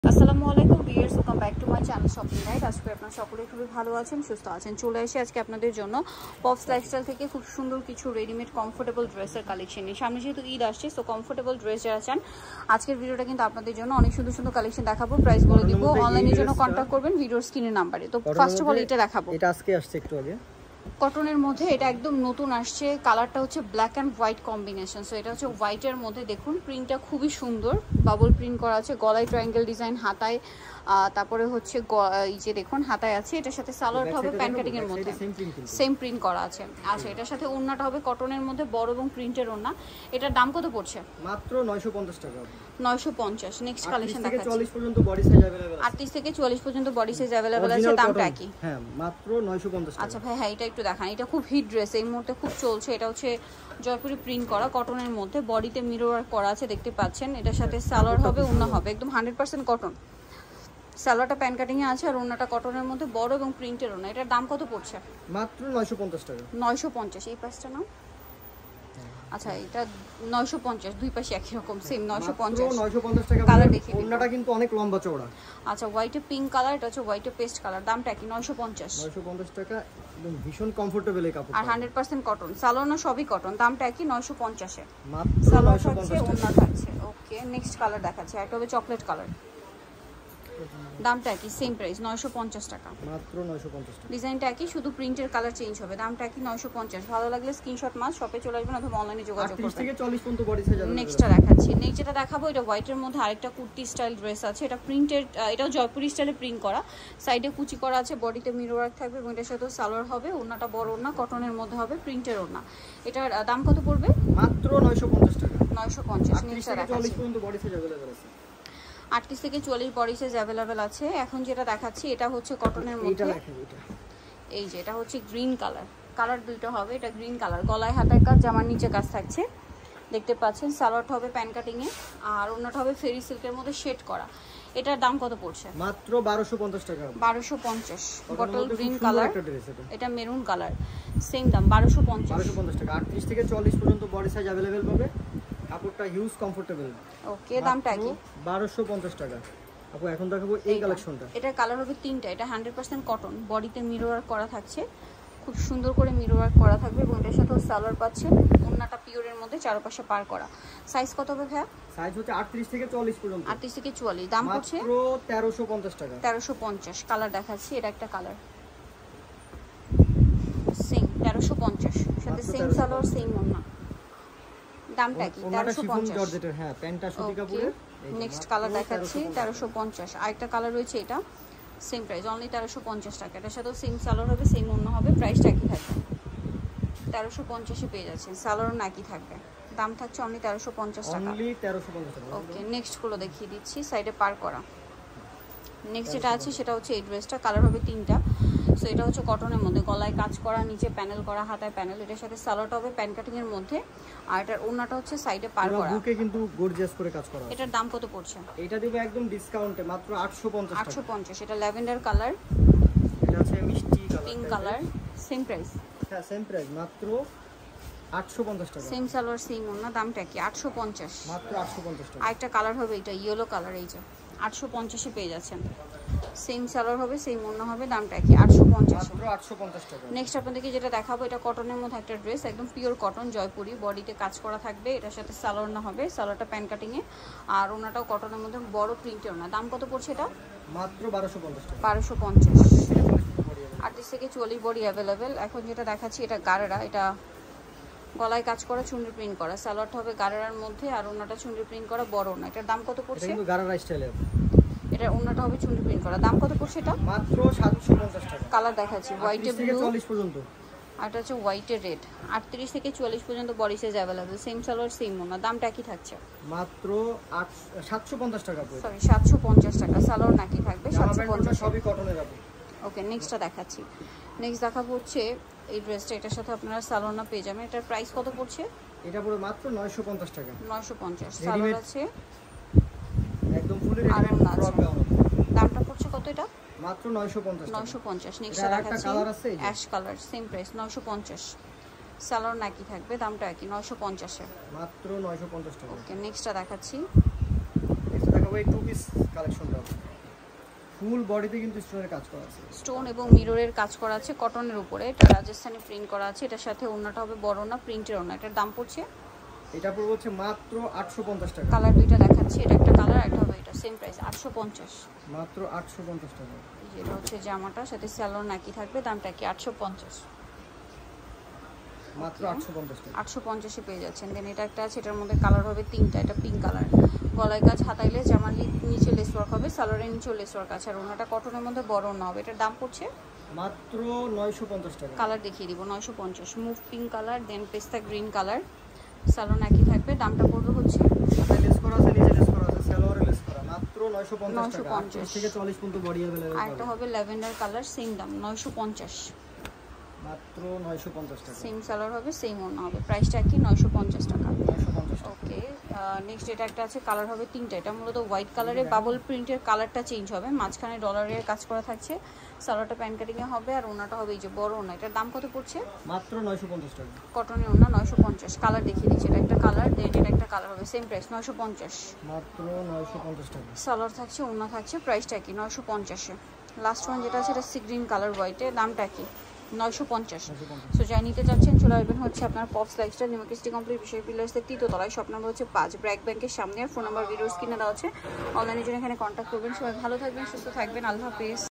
আসসালামু আলাইকুম viewers, welcome back to my channel shopping guide. আজকে আপনারা সকলে খুবই ভালো আছেন, সুস্থ আছেন। চলে এসে আজকে আপনাদের জন্য পপস লাইফস্টাইল থেকে খুব সুন্দর কিছু রেডিমেড কমফোর্টেবল ড্রেসের কালেকশন নিয়ে সামনে যেহেতু ঈদ আসছে, সো কমফোর্টেবল ড্রেস যারা চান আজকের ভিডিওটা কিন্তু আপনাদের জন্য অনেক সুন্দর সুন্দর কালেকশন দেখাবো, প্রাইস বলে দিব। অনলাইনের জন্য কন্ট্যাক্ট করবেন ভিডিওর স্ক্রিনের নাম্বারে। তো ফার্স্ট অফ অল এটা দেখাবো, এটা আজকে আসছে একটু আগে, কটনের মধ্যে। এটা একদম নতুন আসছে, কালারটা হচ্ছে black and white combination. So এটা হচ্ছে হোয়াইটের মধ্যে, দেখুন প্রিন্টটা খুবই সুন্দর, বাবল প্রিন্ট করা আছে, গলায় ট্রায়াঙ্গেল ডিজাইন, হাতায় তারপরে হচ্ছে এই যে দেখুন হাতায় আছে। এটার সাথে সালোয়ারটা হবে প্যান্ট কাটিং এর মধ্যে, সেম প্রিন্ট করা আছে। আচ্ছা, এটার সাথে ওড়নাটা হবে কটনের মধ্যে, বড় এবং প্রিন্টের ওড়না। এটার দাম কত পড়ছে? মাত্র 950 টাকা। 950। নেক্সট কালেকশন দেখাচ্ছি। 40 পর্যন্ত বডি সাইজ अवेलेबल আছে। 38 থেকে 44 পর্যন্ত বডি সাইজ अवेलेबल আছে, দামটা কি? হ্যাঁ, মাত্র 950 টাকা। আচ্ছা ভাই, হ্যাঁ এটা একটু দেখান। এটা খুব হিট ড্রেস, এই মুহূর্তে খুব চলছে। এটা হচ্ছে জয়পুরি প্রিন্ট করা কটনের মধ্যে, বডিতে মিরর ওয়ার্ক করা আছে, দেখতে পাচ্ছেন। এটার সাথে সালোয়ার হবে, ওড়না হবে, একদম 100% কটন। সালোয়ারটা প্যান কাটিং এ আছে আর ওড়নাটা কটনের মধ্যে, বড় এবং প্রিন্টের ওড়না। এটার দাম কত পড়ছে? মাত্র 950 টাকা। 950। এই পাশটা নাও। আচ্ছা, এটা 950, দুই পাশে একই রকম সেম 950। 950 টাকা। কালার দেখি, ওড়নাটা কিন্তু অনেক লম্বা চওড়া। আচ্ছা, হোয়াইটে পিঙ্ক কালার, এটা হচ্ছে হোয়াইটে পেস্ট কালার। দামটা কি? 950। 950 টাকা, একদম ভীষণ কমফোর্টেবল এই কাপড়। আর 100% কটন, সালোয়ার না সবই কটন। দামটা কি? 950 এ মাত্র সালোয়ার থাকছে, 950 ওড়না টাকা। থাকছে। ওকে, নেক্সট কালার দেখাচ্ছি। এটা হবে চকলেট কালার। দামটা কি? সেম প্রাইস, 950 টাকা। মাত্র 950 টাকা। ডিজাইনটা কি, শুধু প্রিন্টের কালার চেঞ্জ হবে। দামটা কি? 950। ভালো লাগলে স্ক্রিনশট মাস শপে চলে আসবেন অথবা অনলাইনে যোগাযোগ 38 করবেন। থেকে 40 পর্যন্ত বডি সাইজ अवेलेबल। নেক্সটটা দেখাচ্ছি। নেক্সট যেটা দেখাবো, এটা হোয়াইটের মধ্যে আরেকটা কুর্তি স্টাইল ড্রেস আছে। এটা প্রিন্টেড, এটাও জয়পুরি স্টাইলে প্রিন্ট করা, সাইডে কুচি করা আছে, বডিতে মিরর ওয়ার্ক থাকবে এবং এটার সাথে সালোয়ার হবে, ওড়নাটা বড় ওড়না, কটনের মধ্যে হবে, প্রিন্টের ওড়না। এটার দাম কত পড়বে? মাত্র 950 টাকা। 950। 38 নেক্সটটা থেকে 40 দেখাচ্ছি। পর্যন্ত বডি সাইজ अवेलेबल আছে। 38 থেকে 40 বডি সাইজ अवेलेबल আছে। এখন যেটা দেখাচ্ছি এটা হচ্ছে কটনের মধ্যে। এটা দেখেন, এটা এই যে এটা হচ্ছে গ্রিন কালার, কালার দুইটা হবে। এটা গ্রিন কালার, গলায় হাতায় কাজ, জামার নিচে কাজ থাকছে, দেখতে পাচ্ছেন। সালোয়ারটা হবে প্যান কাটিং এ আর ওড়নাটা হবে ফেরি সিল্কের মধ্যে শেড করা। এটার দাম কত পড়ছে? মাত্র 1250 টাকা। 1250। বটল গ্রিন সুন্দর কালার, একটা ড্রেস এটা। এটা মেরুন কালার, সেম দাম 1250। 1250 টাকা। 38 থেকে 40 পর্যন্ত বডি সাইজ अवेलेबल পাবে। কাপড়টা হিউজ কমফোর্টেবল। ওকে, দামটা কি? 1250 টাকা। আপু এখন দেখাবো এই কালেকশনটা। এটা কালার হবে তিনটা। এটা 100% কটন, বডিতে মিরর ওয়ার্ক করা থাকছে, খুব সুন্দর করে মিরর ওয়ার্ক করা থাকবে এবং এটার সাথে সালোয়ার পাচ্ছেন, ওড়নাটা পিওরের মধ্যে, চারপাশে পার করা। সাইজ কত হবে ভাইয়া? সাইজ হচ্ছে 38 থেকে 40 পর্যন্ত। 38 থেকে 44। দাম হচ্ছে মাত্র 1350 টাকা। 1350। কালার দেখাচ্ছি, এটা একটা কালার, সেম 1350, সাথে সেম সালোয়ার, সেম ওড়না। দামটা কি? 1350। হ্যাঁ, প্যান্টটা সুতি কাপড়ের। নেক্সট কালার দেখাচ্ছি, 1350। আরেকটা কালার রয়েছে, এটা সেম প্রাইস, অনলি 1350 টাকা। এটার সাথেও সেম সালোয়ার হবে, সেম ওড়না হবে, প্রাইসটা একই থাকবে। 1350 এ পেয়ে যাচ্ছেন, সালোয়ার একই থাকবে। দাম থাকছে অনলি 1350 টাকা। অনলি 1350 টাকা। ওকে, নেক্সট গুলো দেখিয়ে দিচ্ছি, সাইডে পার করা। নেক্সট যেটা আছে সেটা হচ্ছে এই ড্রেসটা, কালার হবে তিনটা। সো এটা হচ্ছে কটনের মধ্যে, গলায় কাজ করা, নিচে প্যানেল করা, হাতায় প্যানেল। এটার সাথে সালোয়ারটা হবে প্যান কাটিং এর মধ্যে আর এটার ওড়নাটা হচ্ছে সাইডে পার করা। বুকে কিন্তু গর্জিয়াস করে কাজ করা আছে। এটার দাম কত পড়ছে? এটা দিব একদম ডিসকাউন্টে মাত্র 850 টাকা। 850। এটা ল্যাভেন্ডার কালার, এটা আছে মিষ্টি colour, pink colour, same price. হ্যাঁ, সেম প্রাইস, মাত্র 850 টাকা। সেম সালোয়ার, সেম ওড়না। দামটা কি? 850। মাত্র 850 টাকা। আরেকটা কালার হবে, এটা ইয়েলো কালার, এই যে 850 এ পেয়ে যাচ্ছেন। সেম সালোয়ার হবে, সেম ওড়না হবে, দামটা কি? 850। মাত্র 850 টাকা। নেক্সট আপনাদেরকে যেটা দেখাবো, এটা কটনের মধ্যে একটা ড্রেস, একদম পিওর কটন, জয়পুরি, বডিতে কাজ করা থাকবে। এটার সাথে সালোয়ার না হবে, সালোয়ারটা প্যান কাটিং এ আর ওড়নাটাও কটনের মধ্যে, বড় প্রিন্টের ওড়না। দাম কত পড়ছে এটা? মাত্র 1250 টাকা। 1250। 38 থেকে 40 বডি अवेलेबल। এখন যেটা দেখাচ্ছি এটা গারারা, এটা গলায় কাজ করা, চুনরি প্রিন্ট করা, সালোয়ারটা হবে গারারার মধ্যে আর ওড়নাটা চুনরি প্রিন্ট করা, বড় ওড়না। এটার দাম কত এটা পড়ছে? কিন্তু গারারা স্টাইলে। এটা ওড়নাটা হবে চুনরি প্রিন্ট করা। দাম কত পড়ছে এটা? মাত্র 750 টাকা। কালার দেখাচ্ছি, হোয়াইটে 38 থেকে ব্লু 40 পর্যন্ত। আর এটা হচ্ছে হোয়াইটে রেড। 38 থেকে 40 পর্যন্ত body size available, same salwar, same ওড়না। দামটা কি থাকছে? মাত্র 750 টাকা পড়বে। সরি, 750 টাকা। সালোয়ার নাকি থাকবে, জামা প্যান্টগুলো 750। সবই কটনের আপু। ওকে, নেক্সটটা দেখাচ্ছি। নেক্সট দেখাবো হচ্ছে এই ড্রেসটা, এটার সাথে আপনারা সালোয়ার না পেয়ে যাবেন। এটার প্রাইস কত পড়ছে? এটা পুরো মাত্র 950 টাকা। 950। সালোয়ার আছে, একদম ফুলি আর রেডিমেড ওড়না আছে। Frock gown. দামটা পড়ছে কত এটা? মাত্র 950 টাকা। 950। নেক্সট এটা একটা দেখাচ্ছি, কালার আছে, এই যে ash colour, same price, 950। Salwar নাকি থাকবে, দামটা একই, 950 এ মাত্র 950 টাকা। ওকে, নেক্সটটা দেখাচ্ছি। এটা দেখাবো দেখাবো এই টু পিস কালেকশনটা। ফুল বডিতে কিন্তু স্টোনের কাজ করা আছে, স্টোন এবং মিররের কাজ করা আছে কটনের উপরে। এটা রাজস্থানি প্রিন্ট করা আছে, এটার সাথে ওড়নাটা হবে বড় না, প্রিন্টের ওড়না। এটার দাম পড়ছে, এটা পড়বে হচ্ছে মাত্র 850 টাকা। কালার দুইটা দেখাচ্ছি, এটা একটা কালার, এটা হবে এটা সেম প্রাইস 850, মাত্র 850 টাকা। যেটা হচ্ছে জামাটা, সাথে স্যালোন একই থাকবে, দামটা কি 850, মাত্র 850 টাকা। 850-এ পেয়ে যাচ্ছেন। দেন এটা একটা আছে, এটার মধ্যে কালার হবে তিনটা, এটা পিঙ্ক কালার, গলায় কাজ, হাতাইলে জামার নিচে লেস ওয়ার্ক হবে, সালোয়ারের নিচেও লেস ওয়ার্ক আছে, আর ওনাটা কটনের মধ্যে বড় ওড়না হবে। এটার দাম পড়ছে মাত্র 950 টাকা। কালার দেখিয়ে দিব 950, মুভ পিঙ্ক কালার, দেন পেস্তা গ্রিন কালার, সালোন একই থাকবে, দামটা পড়বে হচ্ছে এটা লেস করা আছে, নিচে লেস করা আছে, সালোয়ারে লেস করা, মাত্র 950 টাকা। 950 থেকে 40 পর্যন্ত বডি अवेलेबल আর একটা হবে ল্যাভেন্ডার কালার, সেম দাম 950, মাত্র 950 টাকা। সেম সালোয়ার হবে, সেম ওড়না হবে, প্রাইসটা কি 950 টাকা। 950 টাকা। ওকে, নেক্সট এটা একটা আছে, কালার হবে তিনটা, এটা মূলত হোয়াইট কালারে বাবল প্রিন্টের কালারটা চেঞ্জ হবে, মাঝখানে ডলারের কাজ করা থাকছে, সালোয়ারটা প্যান কাটিংয়ে হবে, আর ওনাটা হবে এই যে বড় ওনা। এটার দাম কত পড়ছে? মাত্র 950 টাকা। কটনের ওনা 950, কালার দেখিয়ে দিচ্ছি, এটা একটা কালার, দেন এটা একটা কালার হবে, সেম প্রাইস 950, মাত্র 950 টাকা। সালোয়ার থাকছে, ওনা থাকছে, প্রাইসটা কি 950-এ। লাস্ট ওয়ান যেটা আছে, এটা সি গ্রিন কালার হোয়াইটে, দামটা কি 950। সো যাই নিতে চাচ্ছেন চলে আসবেন হচ্ছে আপনার পপস লাইফস্টাইল নিউমার্কেট কমপ্লিট বিষয় পিলার্সের 3য় তলায়, শপ নাম্বার হচ্ছে 5, ব্র্যাক ব্যাংকের সামনে, আর ফোন নাম্বার ভিডিওস কিনে দেওয়া আছে, অনলাইনের জন্য এখানে কন্ট্যাক্ট করবেন। সবাই ভালো থাকবেন, সুস্থ থাকবেন, আল্লাহ হাফেজ।